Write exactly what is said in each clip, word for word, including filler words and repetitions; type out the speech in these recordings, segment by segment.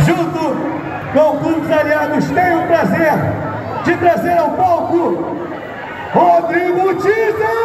junto com o Clube dos Aliados, tenho o prazer de trazer ao palco Rodrigo Tisa!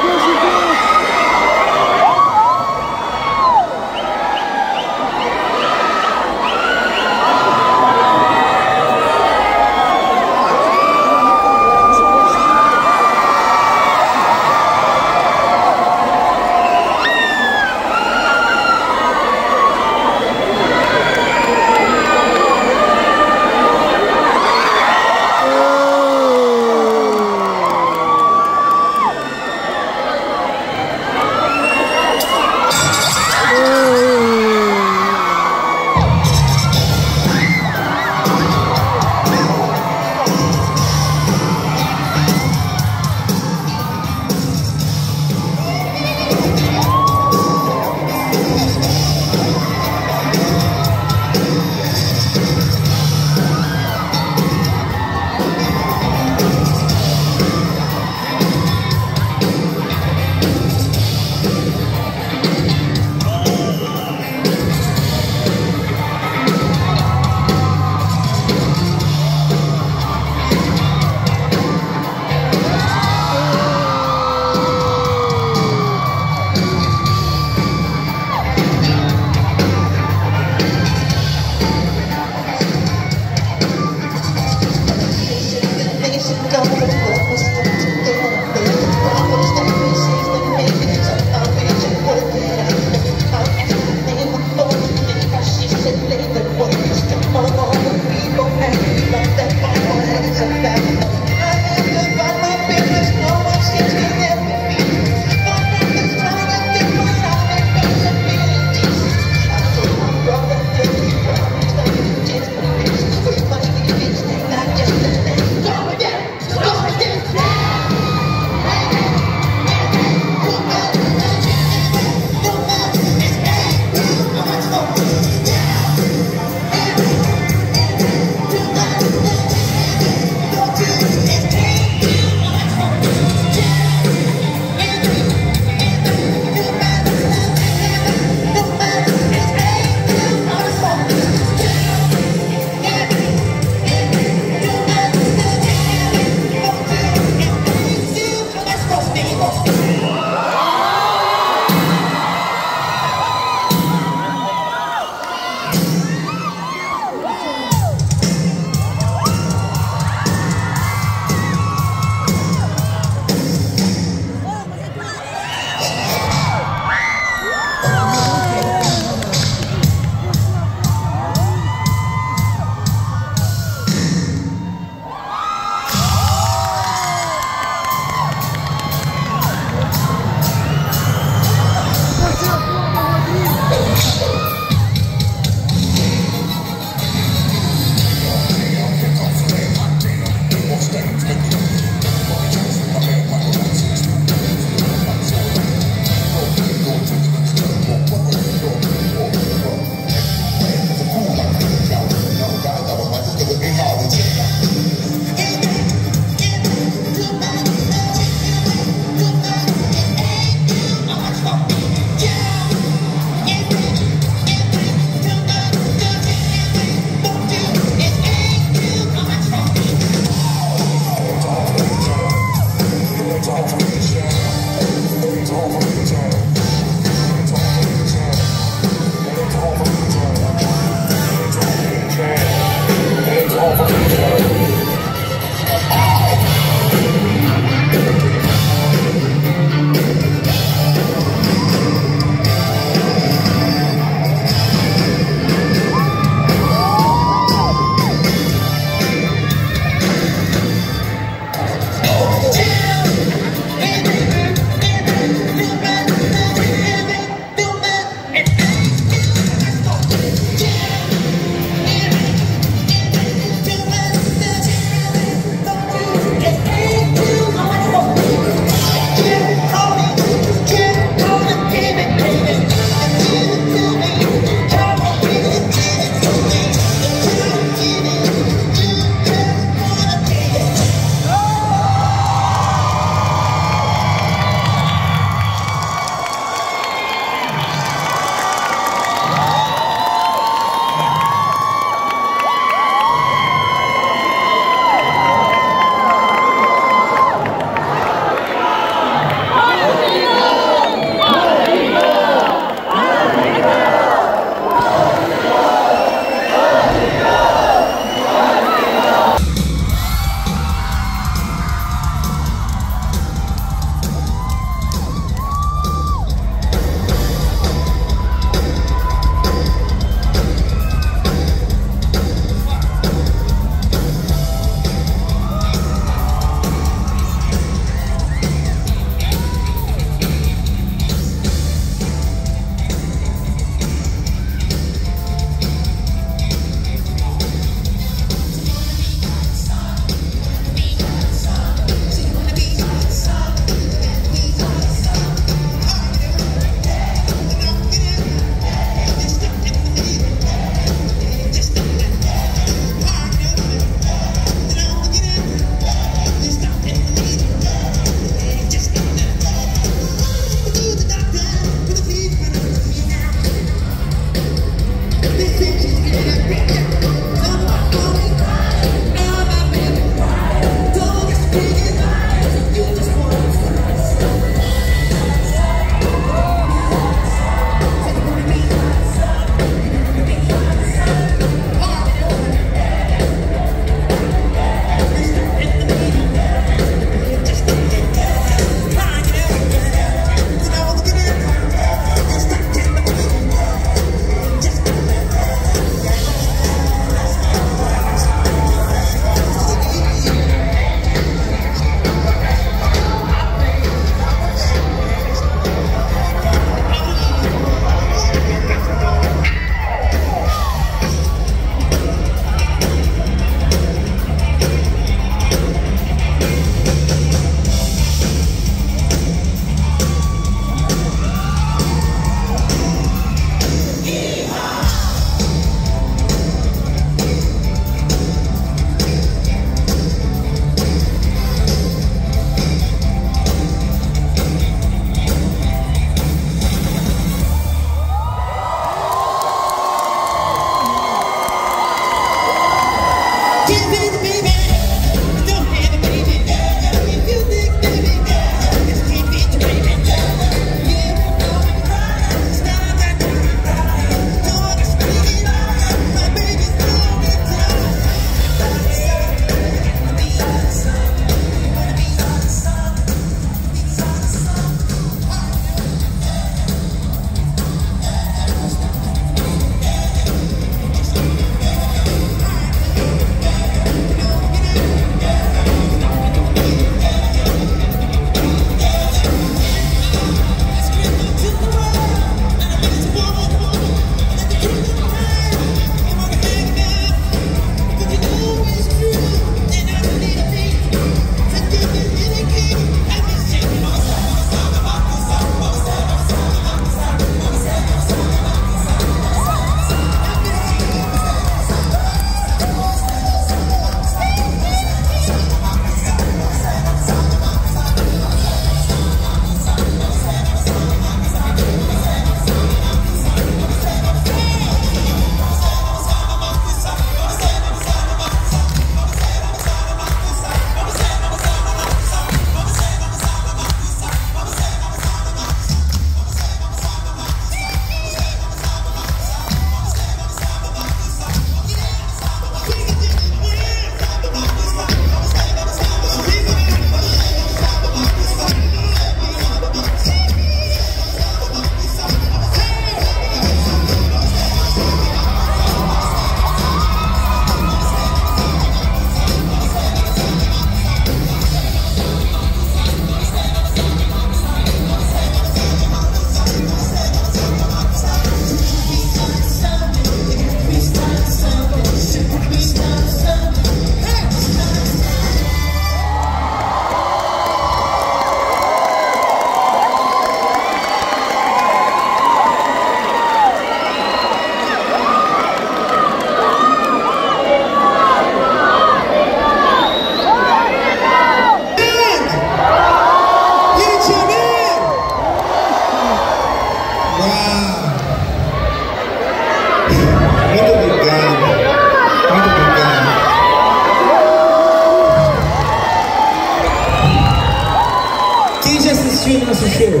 assistiu o nosso show?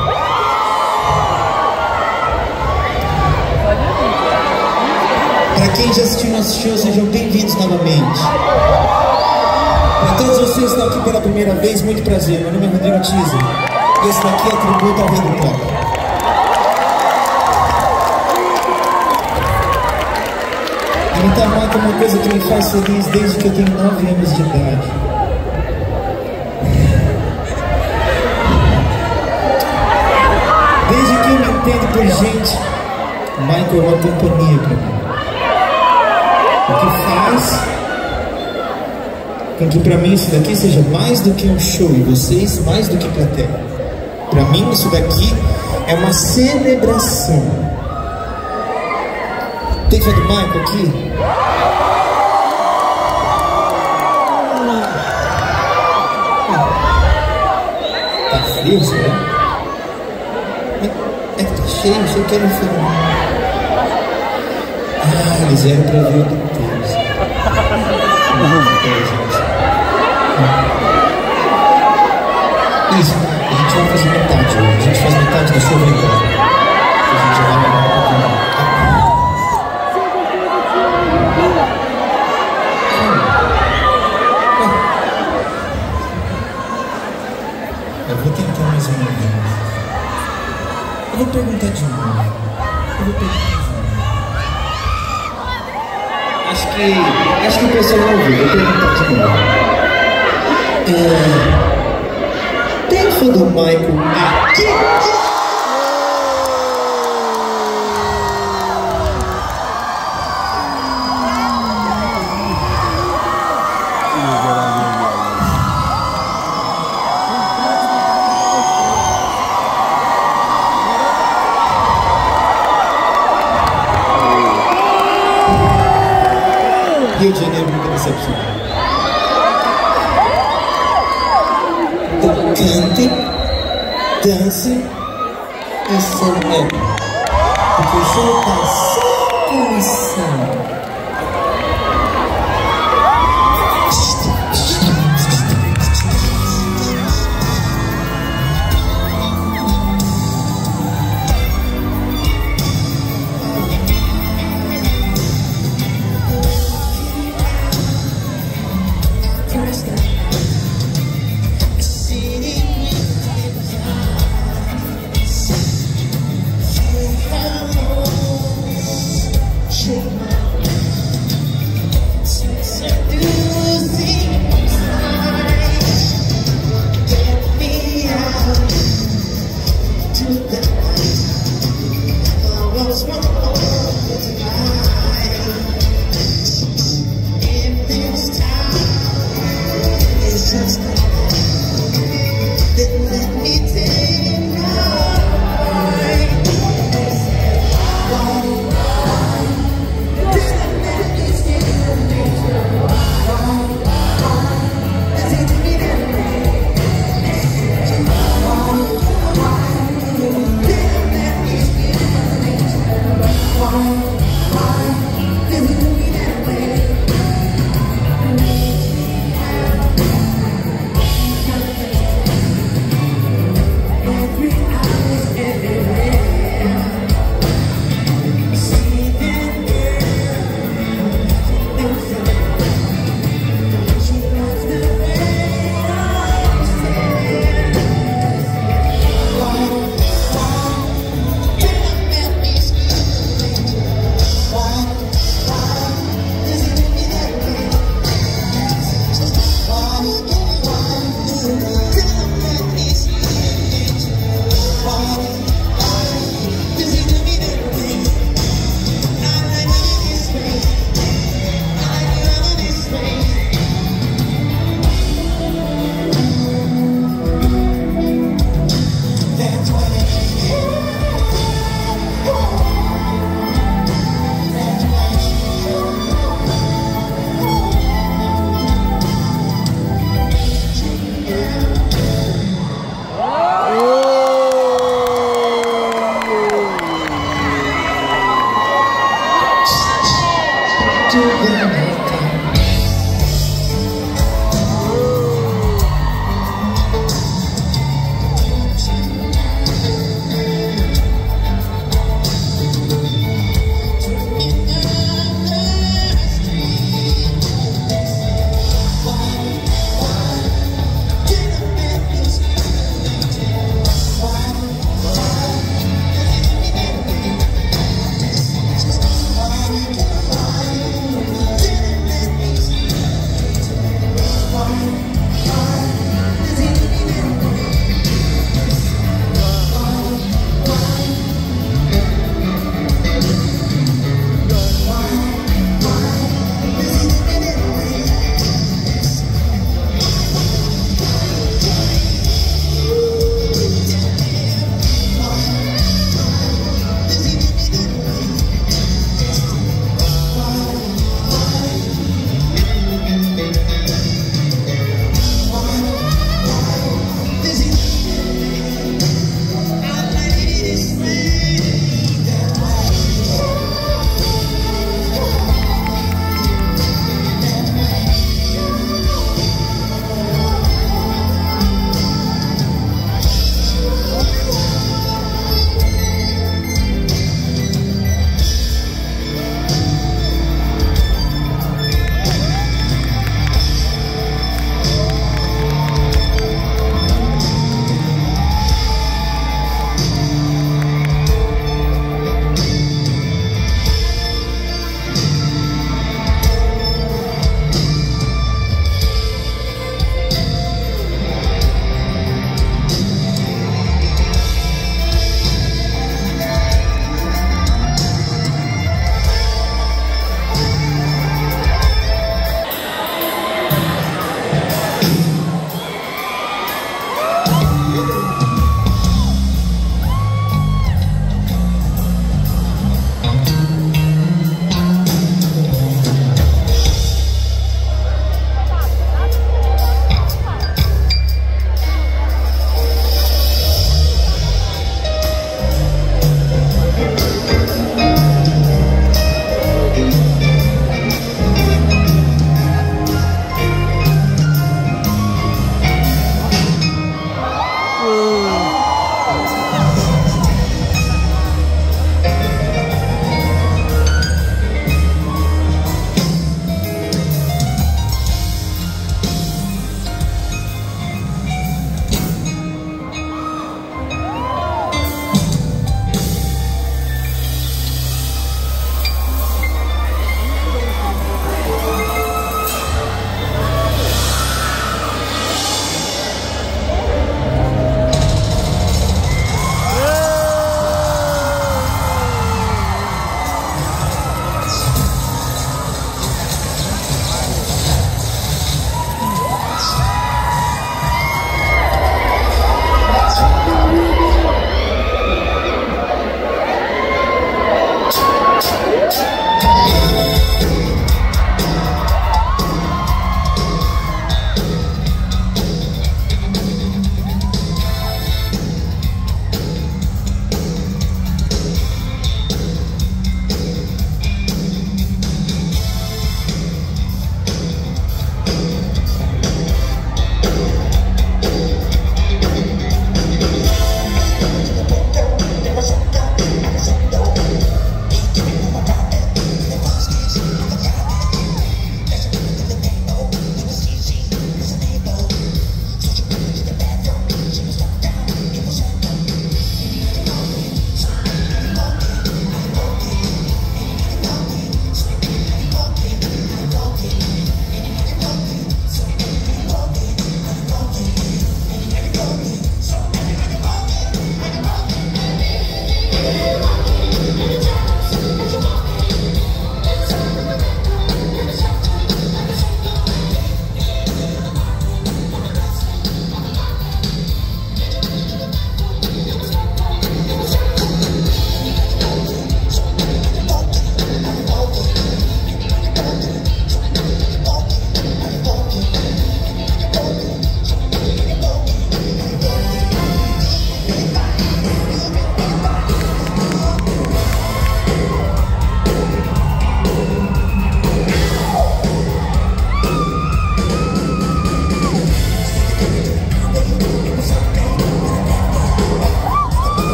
Para quem já assistiu o nosso show, sejam bem-vindos novamente. Para todos vocês que estão aqui pela primeira vez, muito prazer. Meu nome é Rodrigo Tiso e esse daqui é tributo ao Rei do Pop. Imitar moto é uma coisa que me faz feliz desde que eu tenho nove anos de idade. Desde que eu me entendo por gente, Michael é uma companhia para mim. O que faz com que para mim isso daqui seja mais do que um show e vocês mais do que plateia. Para mim isso daqui é uma celebração. Tem fé do Michael aqui? Tá frio, será? É que tá cheio, achei que era um filme. Ah, eles vieram pra ver o do Deus. Isso, a gente vai fazer metade hoje. A gente faz metade da sua vida. A gente vai um pouquinho. Eu vou tentar mais uma vez. Eu vou perguntar de novo. Eu vou perguntar de novo. Acho que... Acho que o pessoal vai ouvir. Vou perguntar de novo. É... Tem fã do Michael aqui? Rio de Janeiro nunca decepcionou. Então cante, dance e celebre, porque o show está só começando.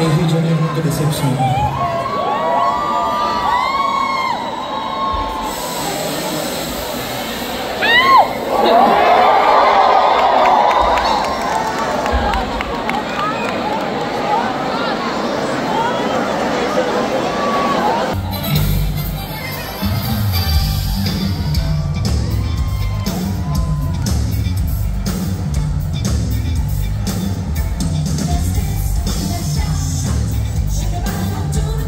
falei, Rio de Janeiro nunca decepciona. Do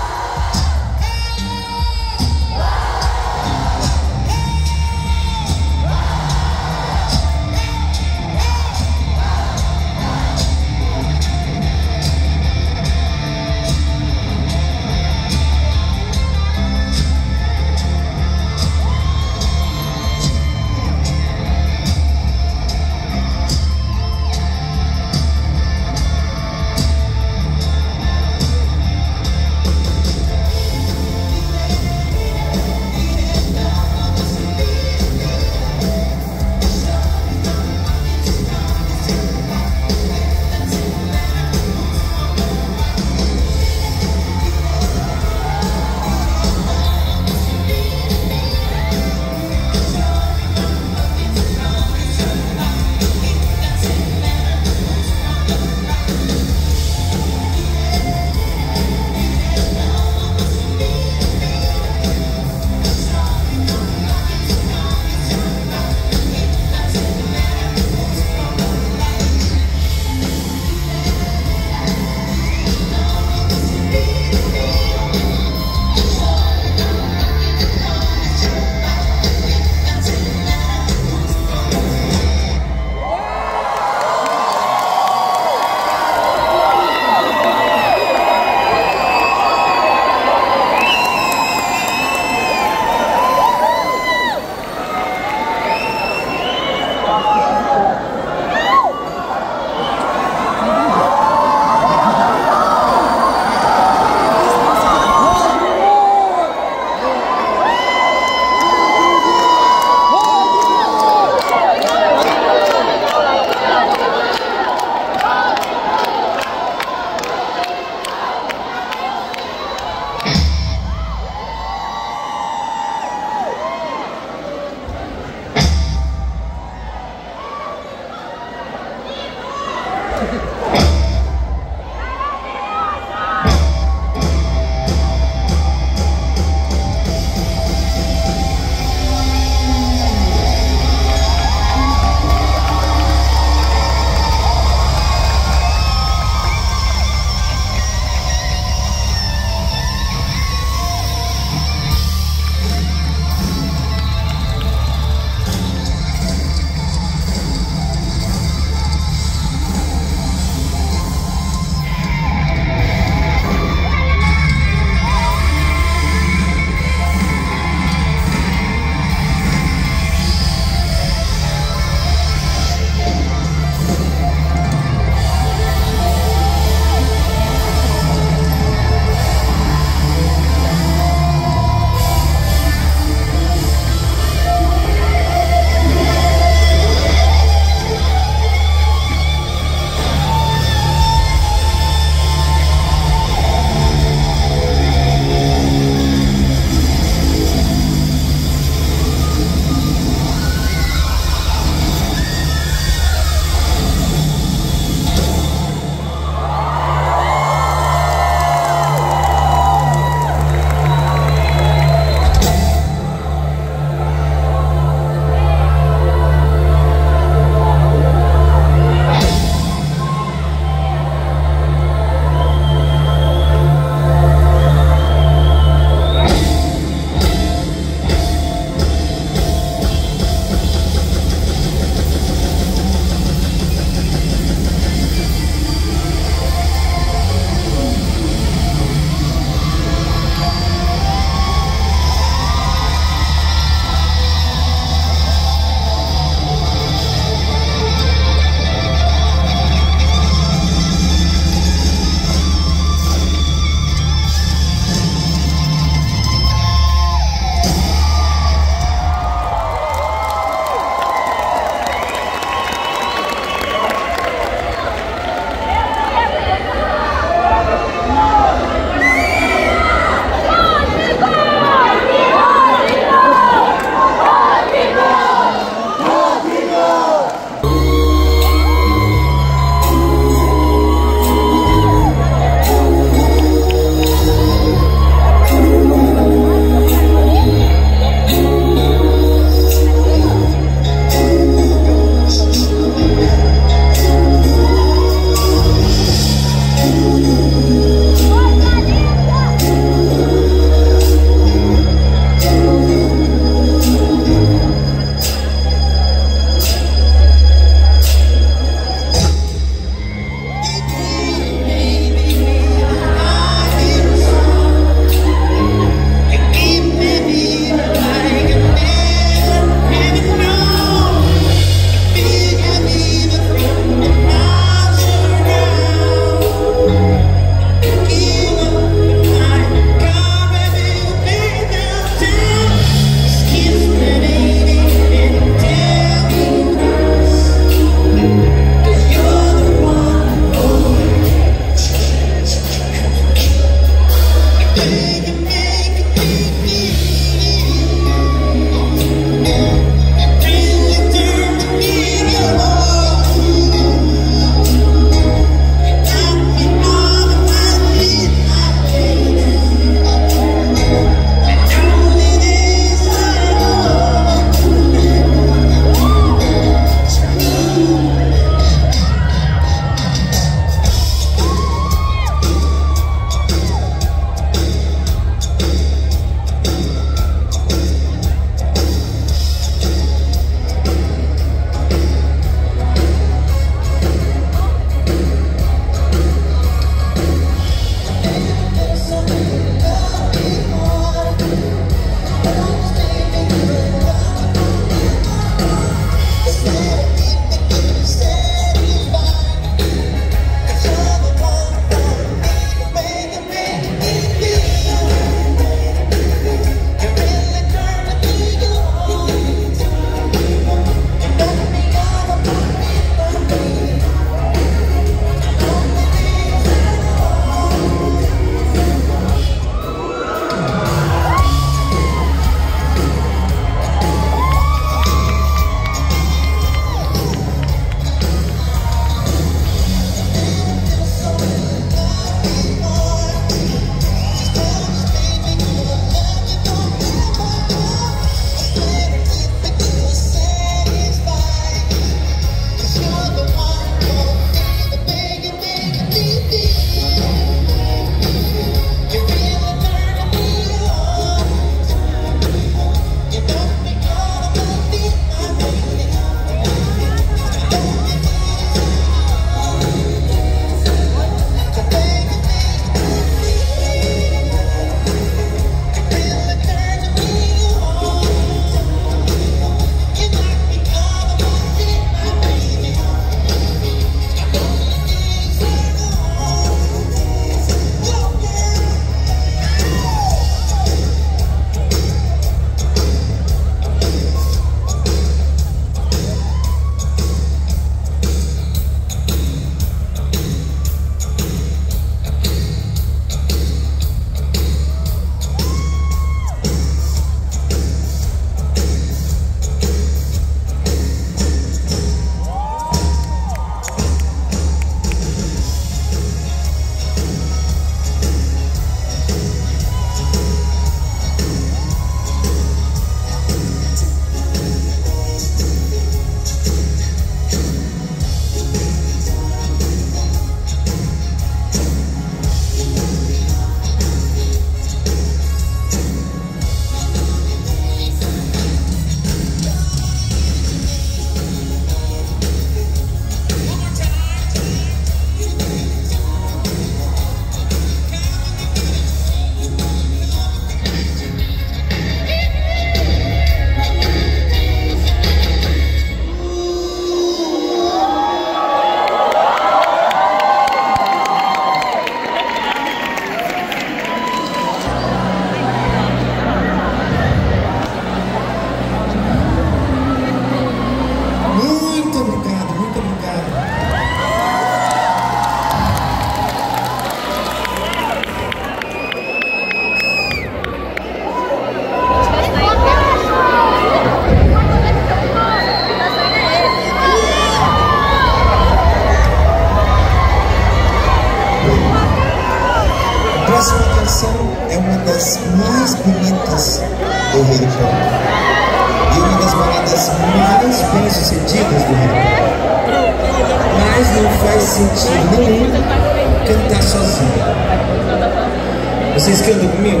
baladas mais bonitas do Rei do Pop. E uma das baladas mais bem-sucedidas do Rei do Pop. Mas não faz sentido nenhum cantar sozinho. Vocês cantam comigo?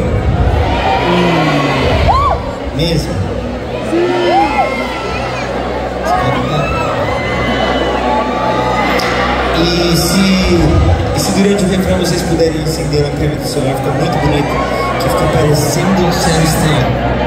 Mesmo? E se, e se durante o refrão vocês puderem acender a câmera do celular, fica muito bonito, que fica parecendo um céu estrelado.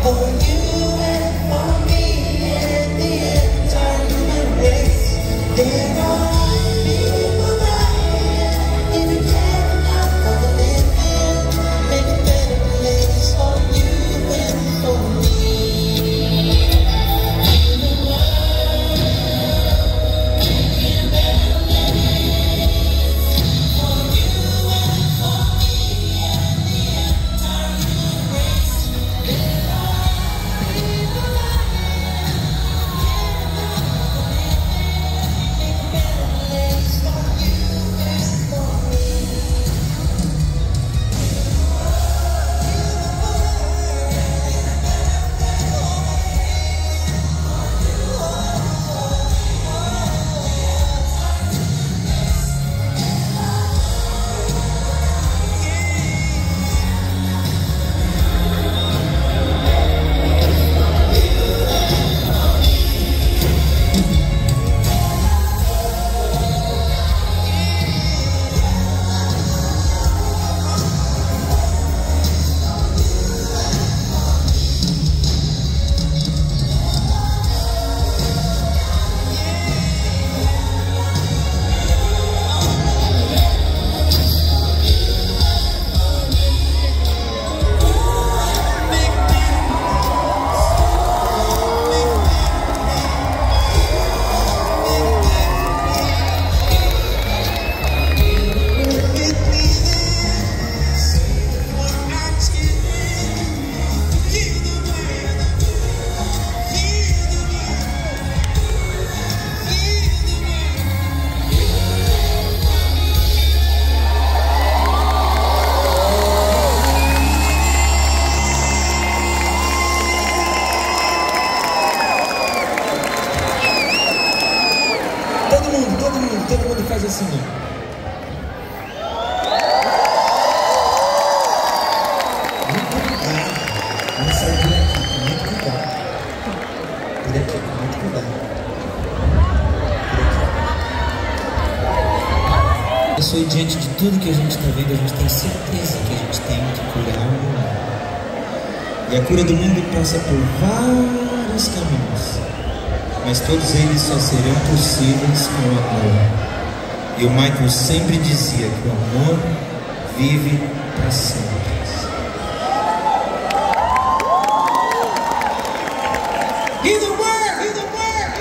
For you and for me and the entire human race. There are people dying in the cannot for the living. Make a better place for you and for me. Todo mundo faz assim, ó. Muito cuidado. Vamos sair por aqui, com muito cuidado. Por aqui, com muito cuidado. Por aqui. Pessoa, diante de tudo que a gente está vendo, a gente tem certeza que a gente tem que curar o mundo. E a cura do mundo passa por vários caminhos. Mas todos eles só serão possíveis com o amor. E o Michael sempre dizia que o amor vive para sempre. E the word, e the word.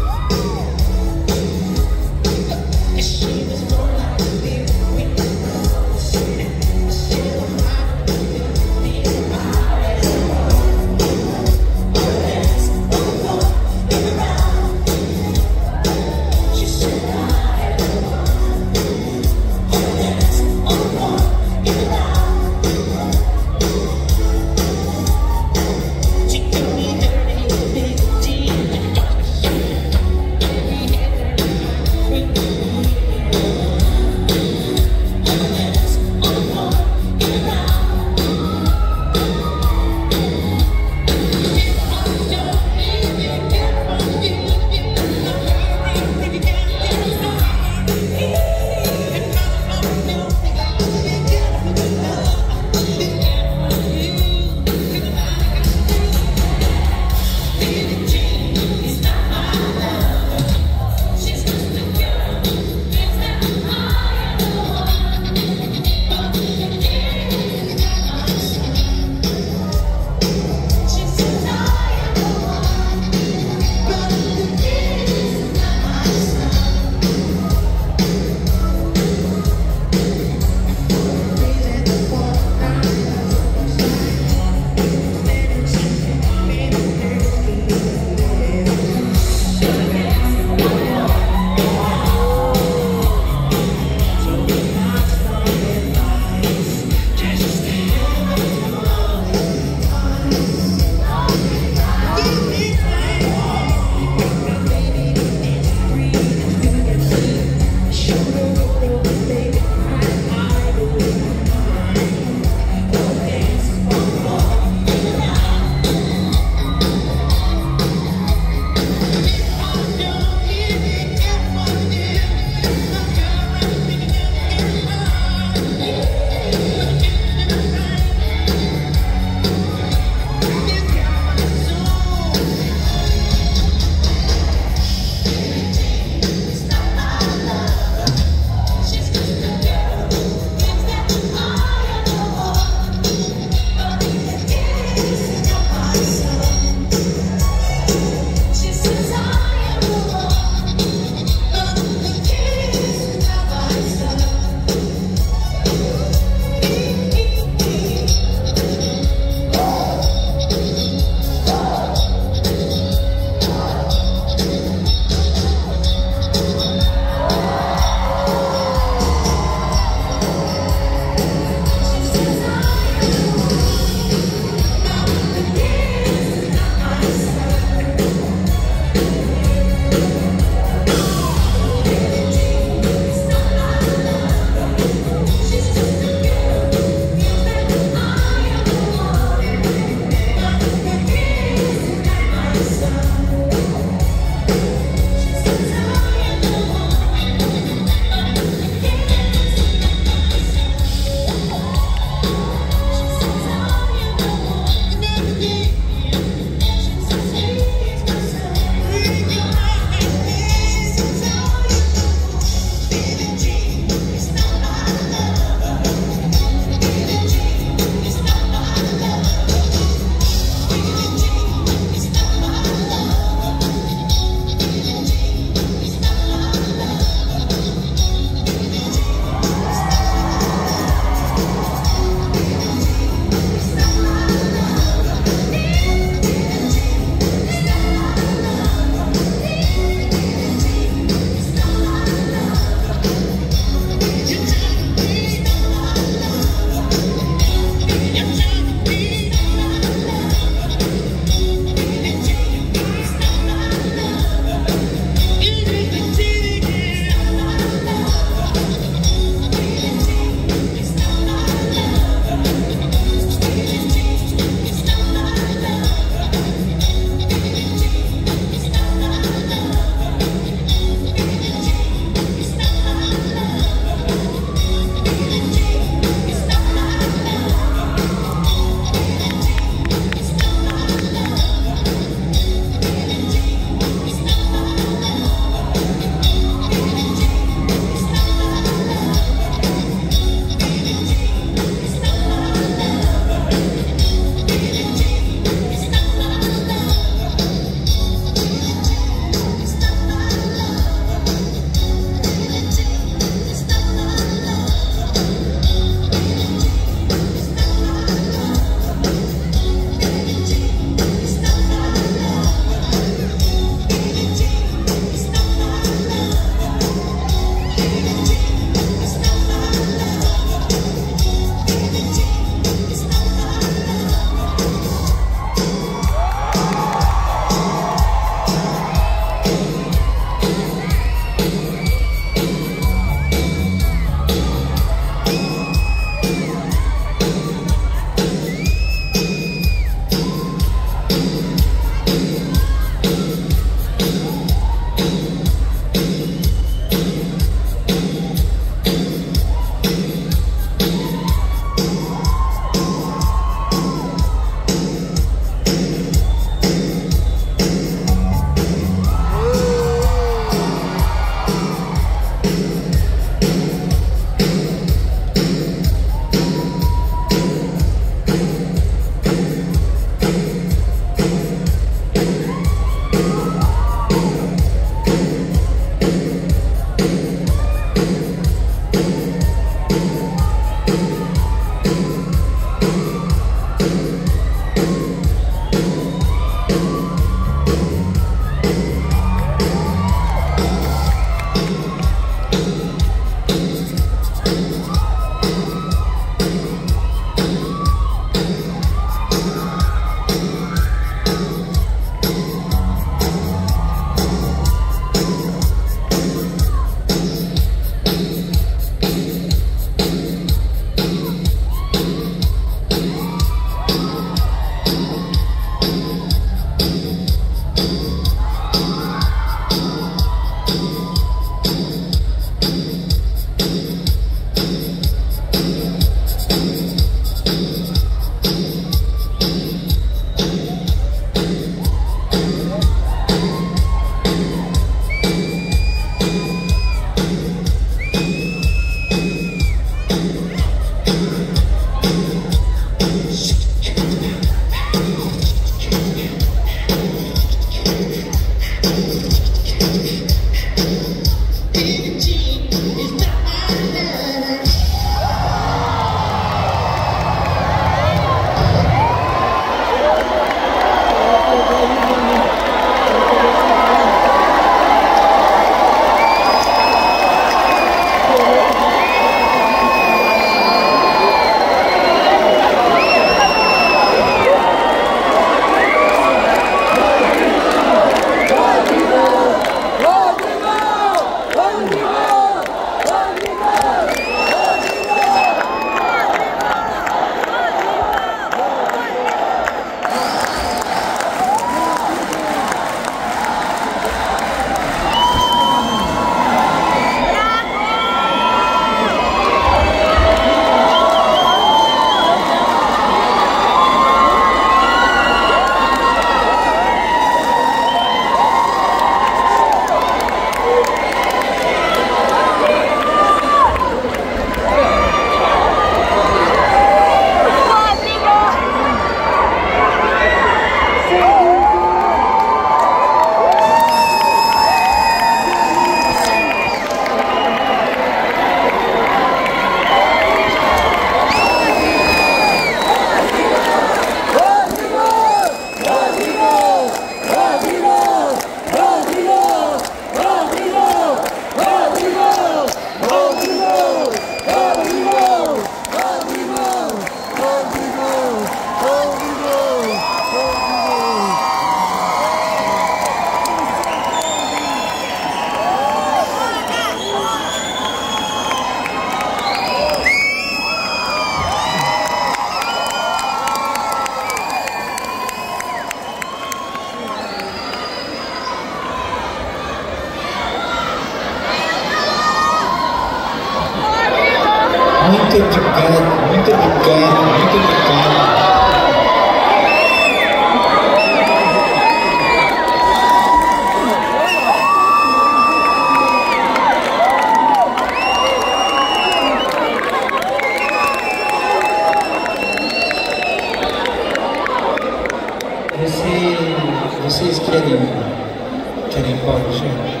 Paulo, gente?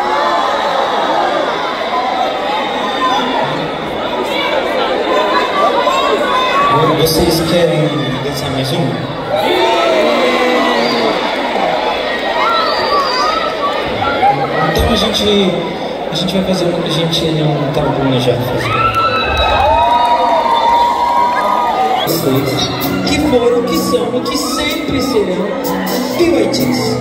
Vocês querem dançar mais um? Então a gente, a gente vai fazer o que a gente não estava planejado fazer. Vocês que foram, que são e que sempre serão P Y Ts.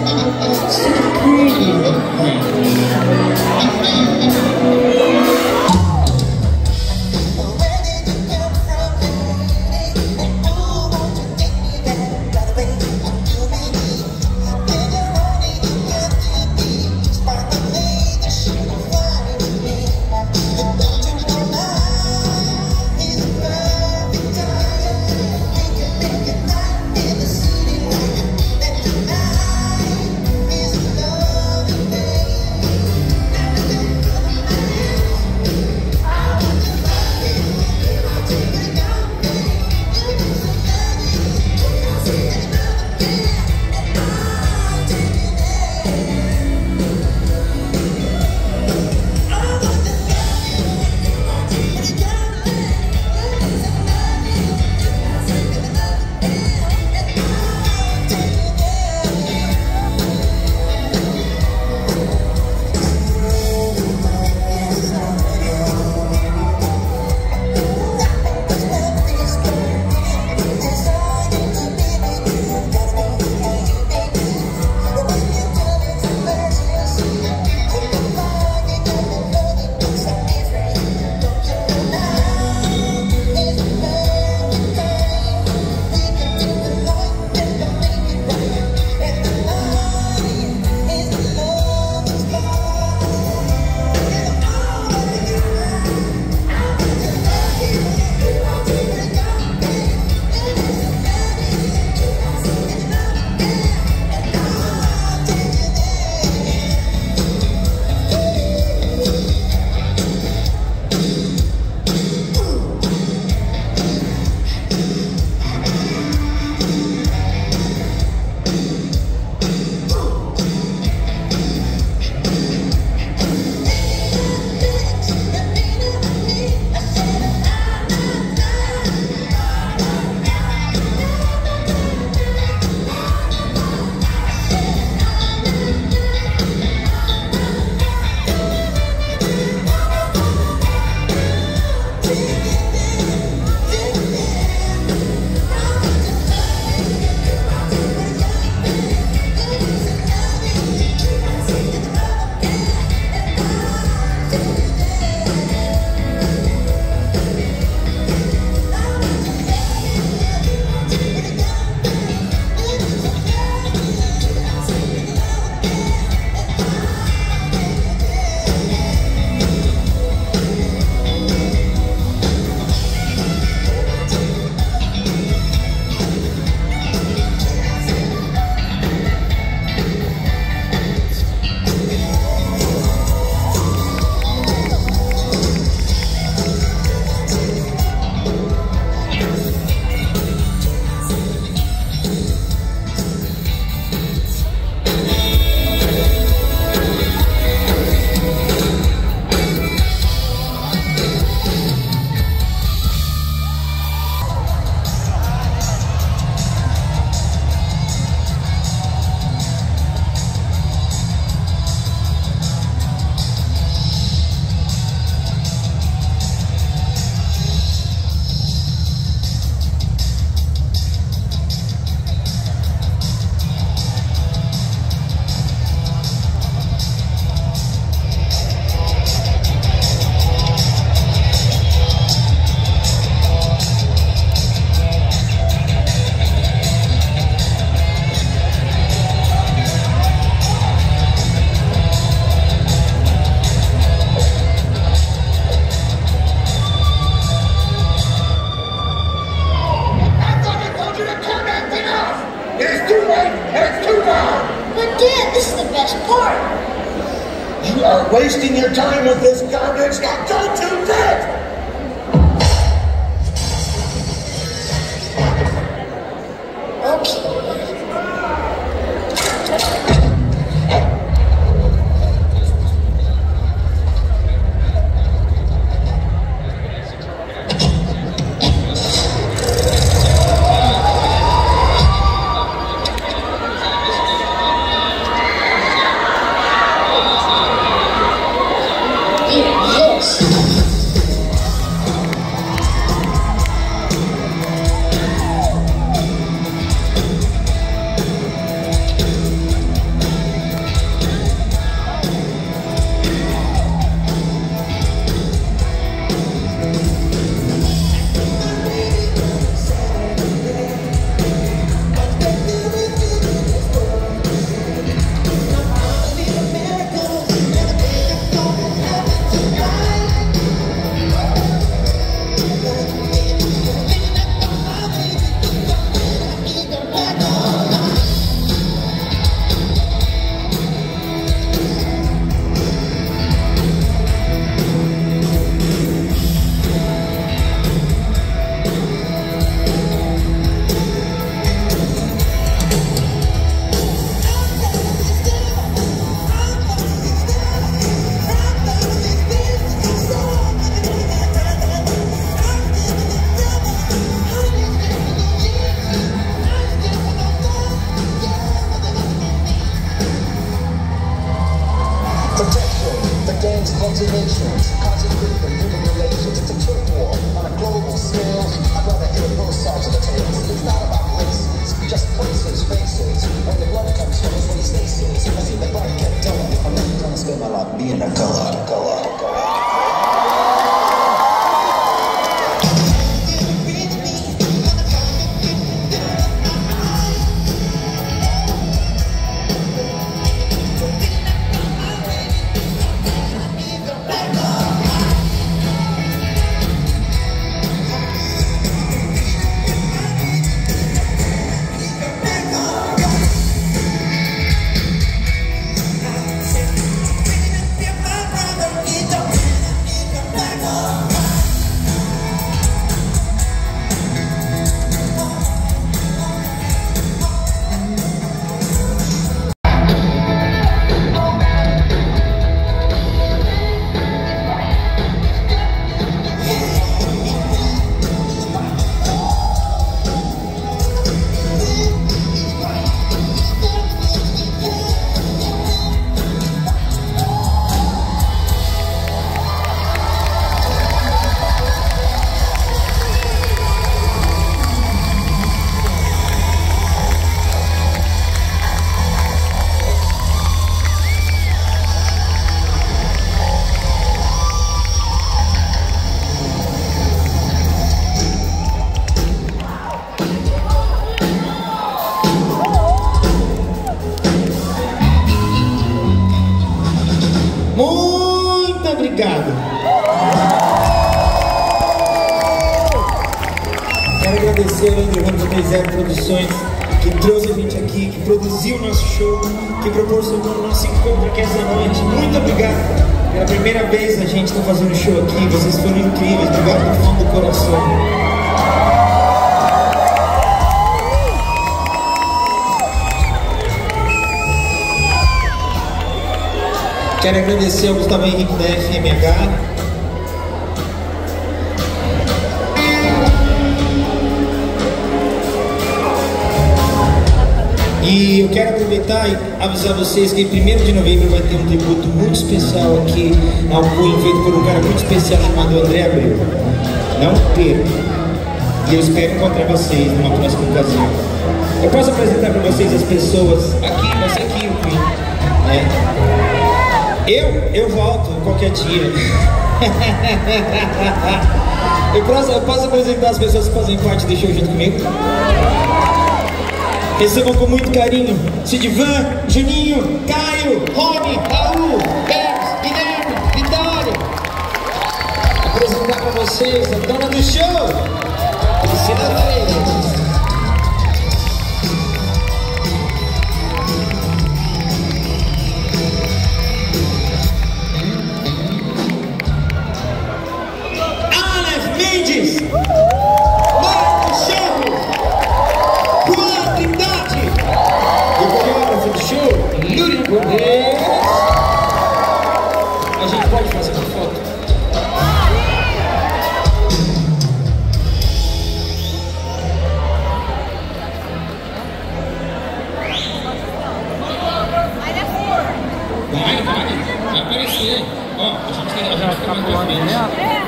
You are wasting your time with this garbage. Now go to bed! cultivations, concentrate from human relations. It's a turf war on a global scale. I'd rather hear both sides of the tales. It's not about races, just places, faces. When the blood comes from his waist faces, I see the blood get done. I'm not gonna spend my life being a color, color, color. Muito obrigado. Quero agradecer ao André Ramos da Zero Produções, que trouxe a gente aqui, que produziu o nosso show, que proporcionou o nosso encontro aqui essa noite. Muito obrigado. Pela primeira vez a gente está fazendo show aqui, vocês foram incríveis. Obrigado do fundo do coração. Quero agradecer ao Gustavo Henrique da F M H. E eu quero aproveitar e avisar vocês que em primeiro de novembro vai ter um tributo muito especial aqui ao Cunha, feito por um cara muito especial chamado André Abreu. Não perca. E eu espero encontrar vocês numa próxima ocasião. Eu posso apresentar para vocês as pessoas aqui, vai ser aqui o Cunha. É. Eu, eu volto qualquer dia. eu, posso, eu posso apresentar as pessoas que fazem parte do show junto comigo? Recebam com muito carinho Sidivan, Juninho, Caio, Rony, Raul, Bergs, Guilherme, Vitória. Apresentar para vocês a dona do show, Priscila Tareia. A gente pode fazer uma foto? Vai, vai, vai aparecer. Ó, a gente tem a gente fica mais pra frente.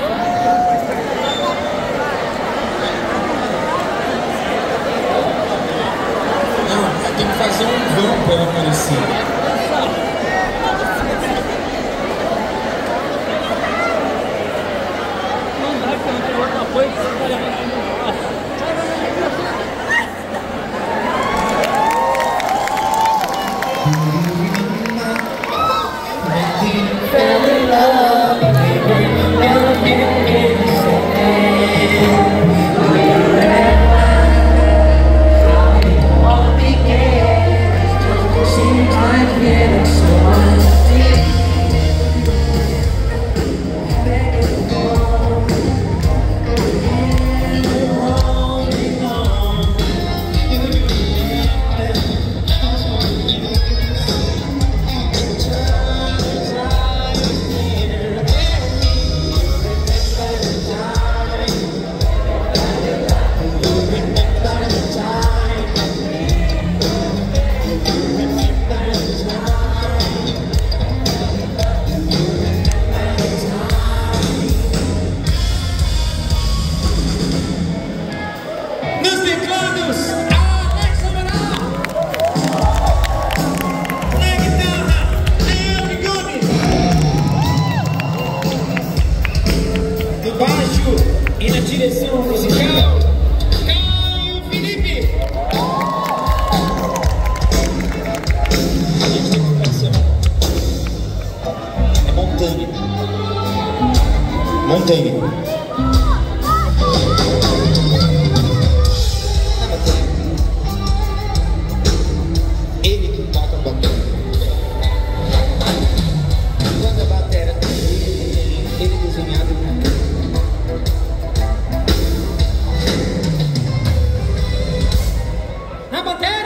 Não, tem que fazer um vão pra ela aparecer. Seems like Montanha. Ele que toca a bateria. Quando a bateria ele desenhado na bateria.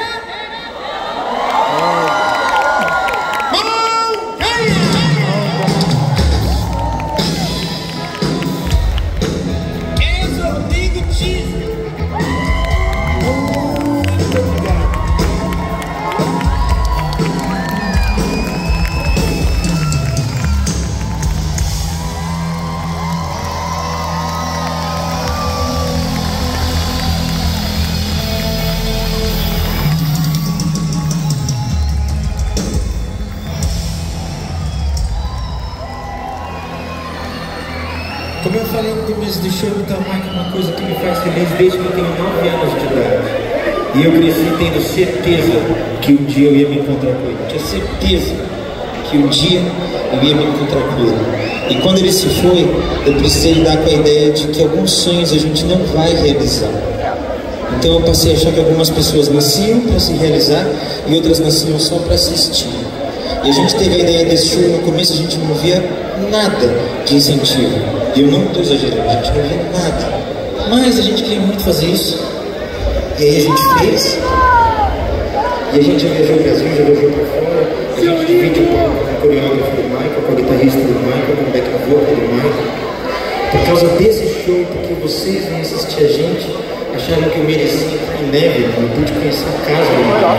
Como eu falei no começo do show, então Mike, uma coisa que me faz feliz desde que eu tenho nove anos de idade. E eu cresci tendo certeza que um dia eu ia me encontrar com ele. Eu tinha certeza que um dia eu ia me encontrar com ele. E quando ele se foi, eu precisei lidar com a ideia de que alguns sonhos a gente não vai realizar. Então eu passei a achar que algumas pessoas nasciam para se realizar e outras nasciam só para assistir. E a gente teve a ideia desse show, no começo a gente não via nada de incentivo. E eu não estou exagerando, a gente não via nada. Mas a gente queria muito fazer isso. E aí a gente fez. E a gente já viajou o Brasil, já viajou para fora. A gente divide o palco com o coreógrafo do Michael, com a guitarrista do Michael, com o back vocal do Michael. Por causa desse show, porque vocês vêm assistir a gente, acharam que eu merecia entrar em neve, eu pude conhecer a casa do Michael.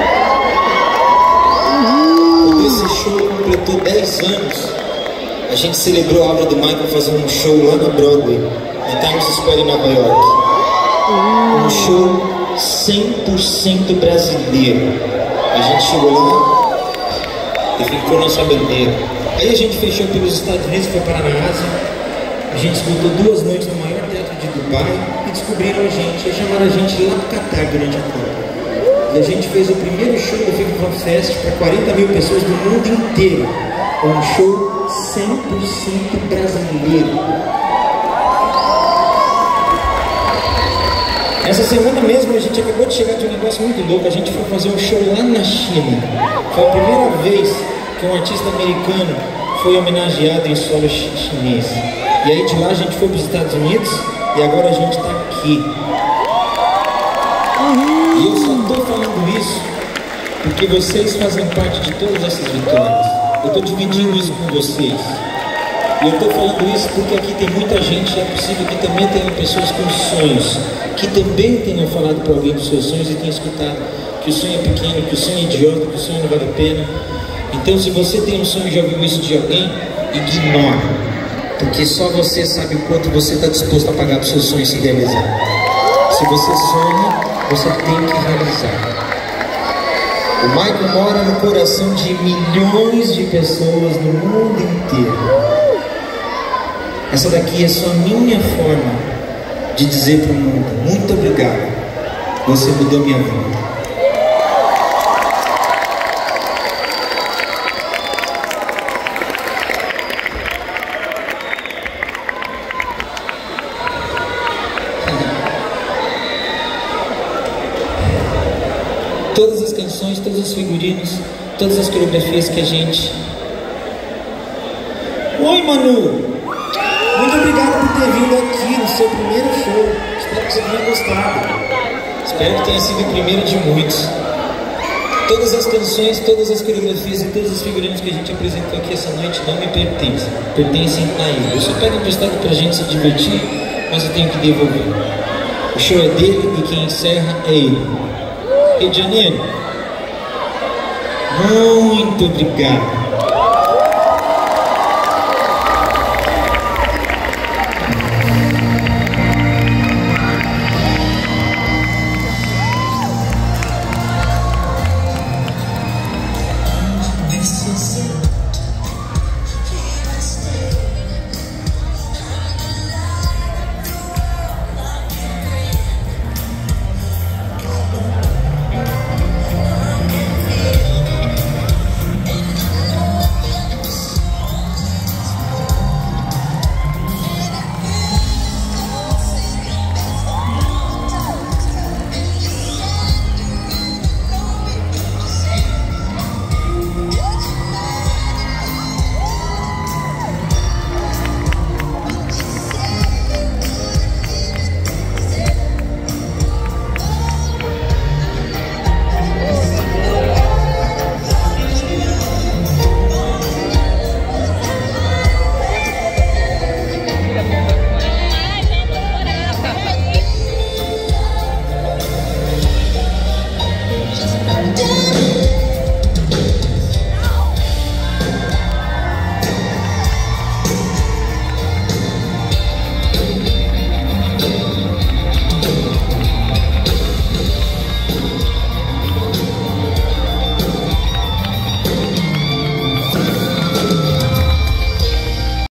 Quando esse show completou dez anos, a gente celebrou a obra do Michael fazendo um show lá na Broadway, na Times Square em Nova York. Um show cem por cento brasileiro. A gente chegou lá e ficou nossa bandeira. Aí a gente fechou pelos Estados Unidos, foi parar na Ásia. A gente escutou duas noites no maior teatro de Dubai e descobriram a gente, e chamaram a gente lá no Catar durante a Copa. E a gente fez o primeiro show do Viva Van Fest para quarenta mil pessoas do mundo inteiro. Um show cem por cento brasileiro. Essa semana mesmo a gente acabou de chegar de um negócio muito louco. A gente foi fazer um show lá na China. Foi a primeira vez que um artista americano foi homenageado em solo chinês. E aí de lá a gente foi para os Estados Unidos e agora a gente está aqui. E eu só estou falando isso porque vocês fazem parte de todas essas vitórias. Eu estou dividindo isso com vocês. E eu estou falando isso porque aqui tem muita gente e é possível que também tenham pessoas com sonhos, que também tenham falado para alguém dos seus sonhos e tenham escutado que o sonho é pequeno, que o sonho é idiota, que o sonho não vale a pena. Então, se você tem um sonho e já ouviu isso de alguém, ignore. Porque só você sabe o quanto você está disposto a pagar para o seu sonho se realizar. Se você sonha, você tem que realizar. O Michael mora no coração de milhões de pessoas no mundo inteiro. Essa daqui é só a minha forma de dizer para o mundo: muito obrigado, você mudou minha vida. Todas as canções, todos os figurinos, todas as coreografias que a gente... Oi, Manu! Muito obrigado por ter vindo aqui no seu primeiro show. Espero que você tenha gostado. Espero que tenha sido o primeiro de muitos. Todas as canções, todas as coreografias e todos os figurinos que a gente apresentou aqui essa noite não me pertencem. Pertencem a ele. Eu só pego emprestado pra gente se divertir, mas eu tenho que devolver. O show é dele e quem encerra é ele. Rio de Janeiro, muito obrigado.